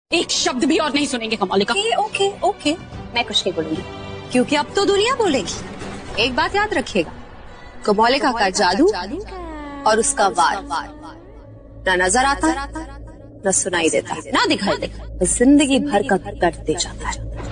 एक शब्द भी और नहीं सुनेंगे कमौलिका। ओके ओके, मैं कुछ नहीं बोलूंगी क्योंकि अब तो दुनिया बोलेगी। एक बात याद रखिएगा, कमौलिका का जादू और उसका वार ना नजर आता, न सुनाई देता, ना दिखाई देता, जिंदगी भर का दर्द दे जाता है।